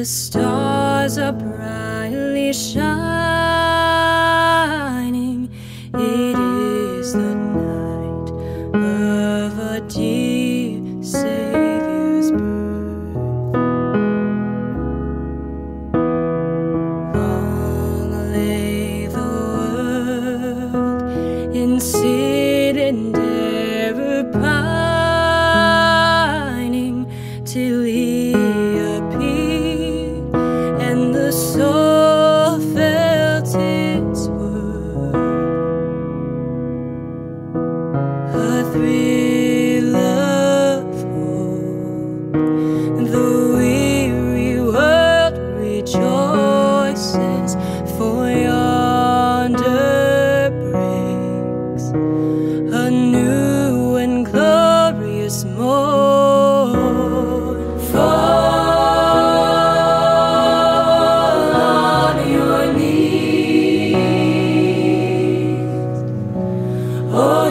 stars are brightly shining. It is the night of a dear Savior's birth. Long lay the world in sin and error pining, till He appeared and the soul felt its worth. A thrill of hope, the weary world rejoices, for yonder breaks a new and glorious morn. Fall on your knees, oh,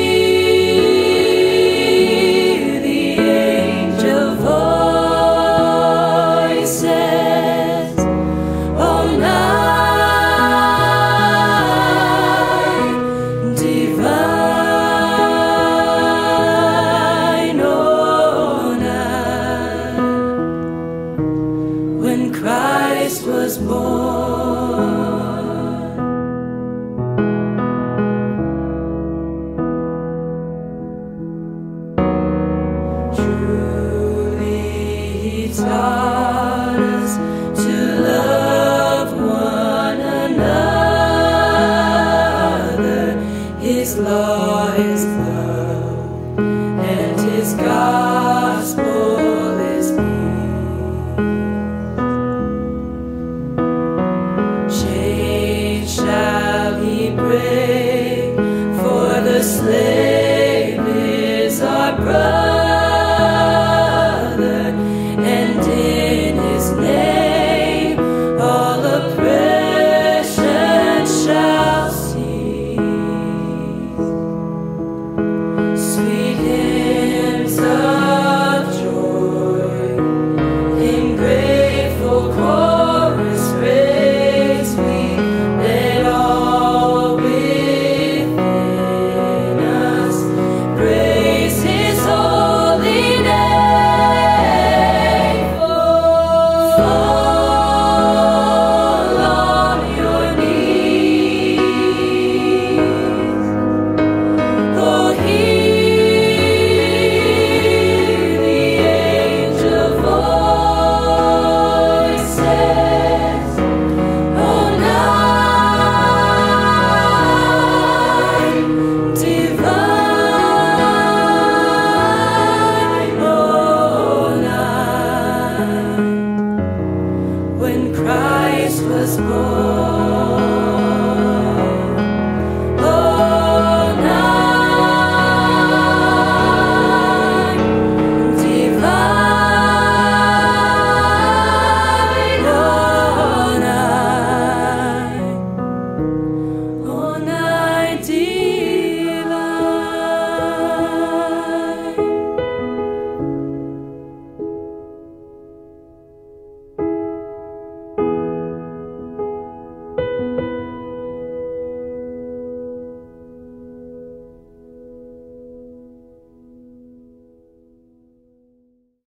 hear the angel voices, oh, night divine, oh, night when Christ was born. Truly He taught us to love one another. His law is love, and His gospel is peace. Chains shall He break, for the slave is our brother.